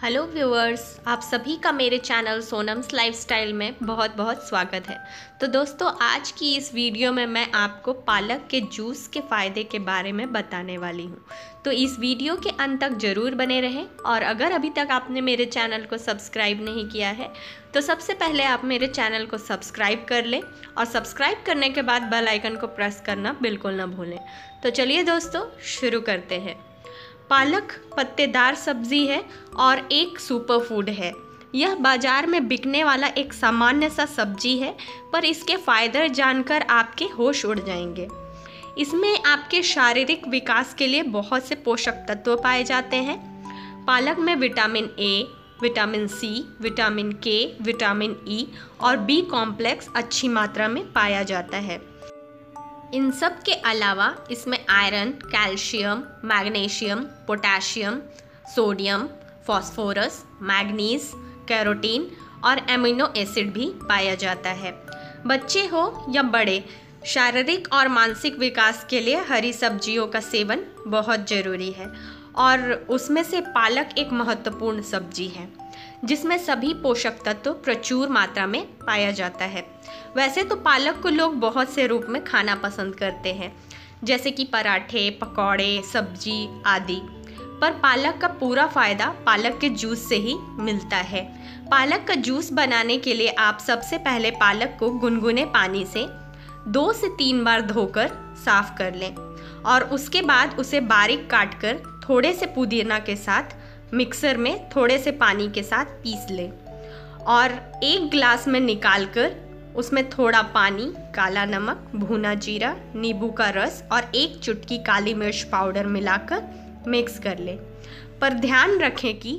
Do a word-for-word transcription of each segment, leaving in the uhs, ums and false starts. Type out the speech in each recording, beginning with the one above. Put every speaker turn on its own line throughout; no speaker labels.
Hello viewers, आप सभी का मेरे चैनल सोनम्स लाइफस्टाइल में बहुत बहुत स्वागत है। तो दोस्तों, आज की इस वीडियो में मैं आपको पालक के जूस के फ़ायदे के बारे में बताने वाली हूँ। तो इस वीडियो के अंत तक ज़रूर बने रहें और अगर अभी तक आपने मेरे चैनल को सब्सक्राइब नहीं किया है तो सबसे पहले आप मेरे चैनल को सब्सक्राइब कर लें और सब्सक्राइब करने के बाद बेल आइकन को प्रेस करना बिल्कुल ना भूलें। तो चलिए दोस्तों, शुरू करते हैं। पालक पत्तेदार सब्जी है और एक सुपर फूड है। यह बाजार में बिकने वाला एक सामान्य सा सब्जी है, पर इसके फायदे जानकर आपके होश उड़ जाएंगे। इसमें आपके शारीरिक विकास के लिए बहुत से पोषक तत्व पाए जाते हैं। पालक में vitamin A, vitamin C, vitamin K, vitamin E और बी कॉम्प्लेक्स अच्छी मात्रा में पाया जाता है। इन सब के अलावा इसमें iron, calcium, magnesium, potassium, sodium, phosphorus, manganese, carotene और एमिनो एसिड भी पाया जाता है। बच्चे हो या बड़े, शारीरिक और मानसिक विकास के लिए हरी सब्जियों का सेवन बहुत ज़रूरी है और उसमें से पालक एक महत्वपूर्ण सब्जी है जिसमें सभी पोषक तत्व प्रचुर मात्रा में पाया जाता है। वैसे तो पालक को लोग बहुत से रूप में खाना पसंद करते हैं, जैसे कि पराठे, पकौड़े, सब्जी आदि, पर पालक का पूरा फ़ायदा पालक के जूस से ही मिलता है। पालक का जूस बनाने के लिए आप सबसे पहले पालक को गुनगुने पानी से दो से तीन बार धोकर साफ कर लें और उसके बाद उसे बारीक काटकर थोड़े से पुदीना के साथ मिक्सर में थोड़े से पानी के साथ पीस लें और एक गिलास में निकालकर उसमें थोड़ा पानी, काला नमक, भुना जीरा, नींबू का रस और एक चुटकी काली मिर्च पाउडर मिलाकर मिक्स कर लें। पर ध्यान रखें कि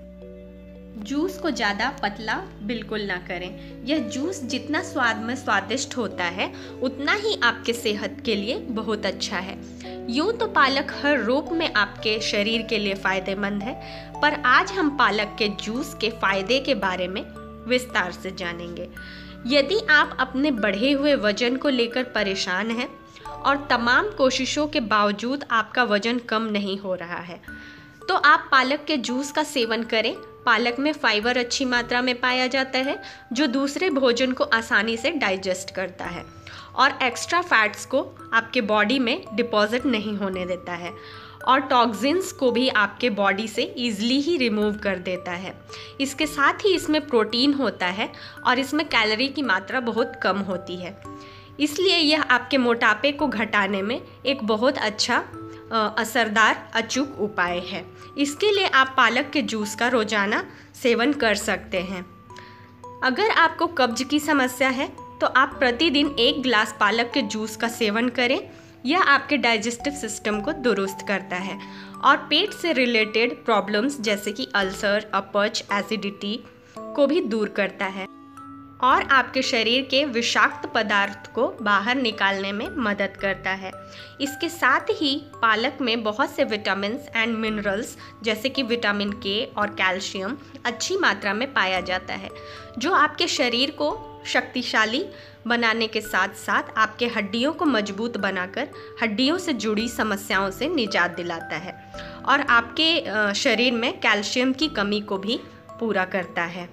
जूस को ज़्यादा पतला बिल्कुल ना करें। यह जूस जितना स्वाद में स्वादिष्ट होता है उतना ही आपके सेहत के लिए बहुत अच्छा है। यूँ तो पालक हर रूप में आपके शरीर के लिए फ़ायदेमंद है, पर आज हम पालक के जूस के फ़ायदे के बारे में विस्तार से जानेंगे। यदि आप अपने बढ़े हुए वजन को लेकर परेशान हैं और तमाम कोशिशों के बावजूद आपका वजन कम नहीं हो रहा है, तो आप पालक के जूस का सेवन करें। पालक में फाइबर अच्छी मात्रा में पाया जाता है जो दूसरे भोजन को आसानी से डाइजेस्ट करता है और एक्स्ट्रा फैट्स को आपके बॉडी में डिपॉजिट नहीं होने देता है और टॉक्सिन्स को भी आपके बॉडी से ईजिली ही रिमूव कर देता है। इसके साथ ही इसमें प्रोटीन होता है और इसमें कैलोरी की मात्रा बहुत कम होती है, इसलिए यह आपके मोटापे को घटाने में एक बहुत अच्छा असरदार अचूक उपाय है। इसके लिए आप पालक के जूस का रोज़ाना सेवन कर सकते हैं। अगर आपको कब्ज की समस्या है तो आप प्रतिदिन एक गिलास पालक के जूस का सेवन करें। यह आपके डाइजेस्टिव सिस्टम को दुरुस्त करता है और पेट से रिलेटेड प्रॉब्लम्स जैसे कि अल्सर, अपच, एसिडिटी को भी दूर करता है और आपके शरीर के विषाक्त पदार्थ को बाहर निकालने में मदद करता है। इसके साथ ही पालक में बहुत से विटामिन्स एंड मिनरल्स जैसे कि विटामिन के और कैल्शियम अच्छी मात्रा में पाया जाता है, जो आपके शरीर को शक्तिशाली बनाने के साथ साथ आपके हड्डियों को मजबूत बनाकर हड्डियों से जुड़ी समस्याओं से निजात दिलाता है और आपके शरीर में कैल्शियम की कमी को भी पूरा करता है।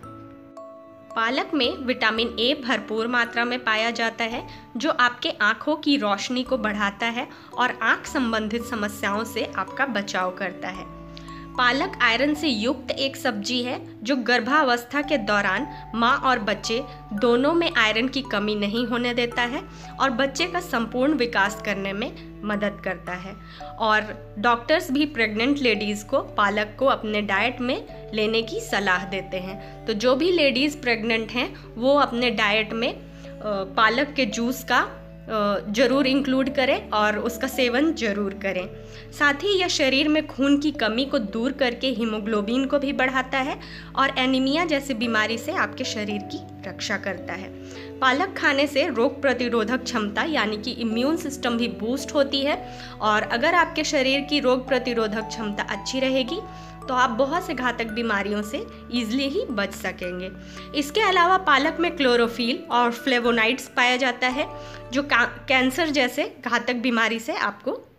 पालक में विटामिन ए भरपूर मात्रा में पाया जाता है जो आपके आँखों की रोशनी को बढ़ाता है और आँख संबंधित समस्याओं से आपका बचाव करता है। पालक आयरन से युक्त एक सब्जी है जो गर्भावस्था के दौरान माँ और बच्चे दोनों में आयरन की कमी नहीं होने देता है और बच्चे का संपूर्ण विकास करने में मदद करता है। और डॉक्टर्स भी प्रेग्नेंट लेडीज़ को पालक को अपने डाइट में लेने की सलाह देते हैं। तो जो भी लेडीज़ प्रेग्नेंट हैं वो अपने डाइट में पालक के जूस का ज़रूर इंक्लूड करें और उसका सेवन ज़रूर करें। साथ ही यह शरीर में खून की कमी को दूर करके हीमोग्लोबिन को भी बढ़ाता है और एनीमिया जैसी बीमारी से आपके शरीर की रक्षा करता है। पालक खाने से रोग प्रतिरोधक क्षमता यानी कि इम्यून सिस्टम भी बूस्ट होती है और अगर आपके शरीर की रोग प्रतिरोधक क्षमता अच्छी रहेगी तो आप बहुत से घातक बीमारियों से ईजिली ही बच सकेंगे। इसके अलावा पालक में क्लोरोफिल और फ्लेवोनाइड्स पाया जाता है जो कैंसर जैसे घातक बीमारी से आपको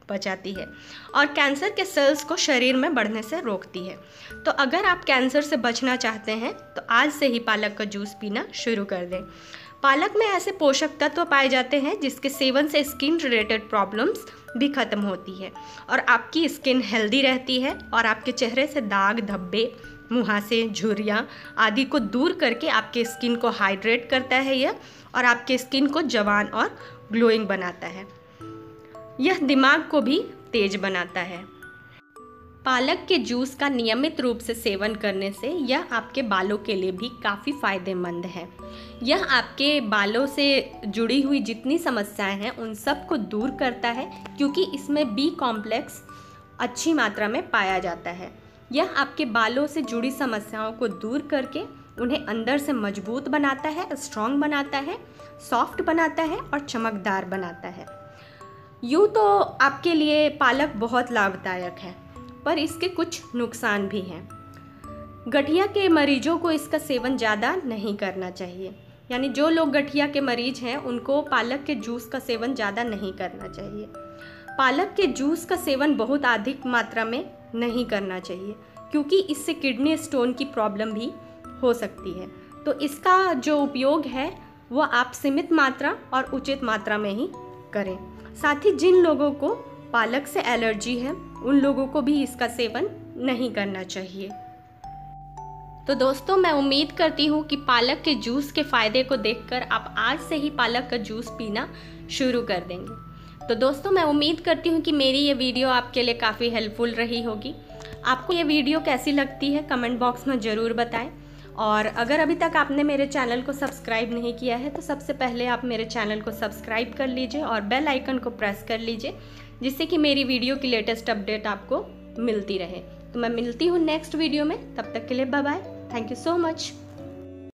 बचाती है और कैंसर के सेल्स को शरीर में बढ़ने से रोकती है। तो अगर आप कैंसर से बचना चाहते हैं तो आज से ही पालक का जूस पीना शुरू कर दें। पालक में ऐसे पोषक तत्व पाए जाते हैं जिसके सेवन से स्किन रिलेटेड प्रॉब्लम्स भी खत्म होती है और आपकी स्किन हेल्दी रहती है और आपके चेहरे से दाग, धब्बे, मुहासे, झुर्रियाँ आदि को दूर करके आपके स्किन को हाइड्रेट करता है यह और आपके स्किन को जवान और ग्लोइंग बनाता है। यह दिमाग को भी तेज बनाता है। पालक के जूस का नियमित रूप से सेवन करने से यह आपके बालों के लिए भी काफ़ी फ़ायदेमंद है। यह आपके बालों से जुड़ी हुई जितनी समस्याएं हैं उन सब को दूर करता है क्योंकि इसमें बी कॉम्प्लेक्स अच्छी मात्रा में पाया जाता है। यह आपके बालों से जुड़ी समस्याओं को दूर करके उन्हें अंदर से मजबूत बनाता है, स्ट्रॉन्ग बनाता है, सॉफ्ट बनाता है और चमकदार बनाता है। यूँ तो आपके लिए पालक बहुत लाभदायक है पर इसके कुछ नुकसान भी हैं। गठिया के मरीजों को इसका सेवन ज़्यादा नहीं करना चाहिए, यानी जो लोग गठिया के मरीज हैं उनको पालक के जूस का सेवन ज़्यादा नहीं करना चाहिए। पालक के जूस का सेवन बहुत अधिक मात्रा में नहीं करना चाहिए क्योंकि इससे किडनी स्टोन की प्रॉब्लम भी हो सकती है। तो इसका जो उपयोग है वो आप सीमित मात्रा और उचित मात्रा में ही करें। साथ ही जिन लोगों को पालक से एलर्जी है उन लोगों को भी इसका सेवन नहीं करना चाहिए। तो दोस्तों, मैं उम्मीद करती हूँ कि पालक के जूस के फ़ायदे को देखकर आप आज से ही पालक का जूस पीना शुरू कर देंगे। तो दोस्तों, मैं उम्मीद करती हूँ कि मेरी ये वीडियो आपके लिए काफ़ी हेल्पफुल रही होगी। आपको ये वीडियो कैसी लगती है कमेंट बॉक्स में ज़रूर बताएं और अगर अभी तक आपने मेरे चैनल को सब्सक्राइब नहीं किया है तो सबसे पहले आप मेरे चैनल को सब्सक्राइब कर लीजिए और बेल आइकन को प्रेस कर लीजिए जिससे कि मेरी वीडियो की लेटेस्ट अपडेट आपको मिलती रहे। तो मैं मिलती हूँ नेक्स्ट वीडियो में, तब तक के लिए bye bye. Thank you so much.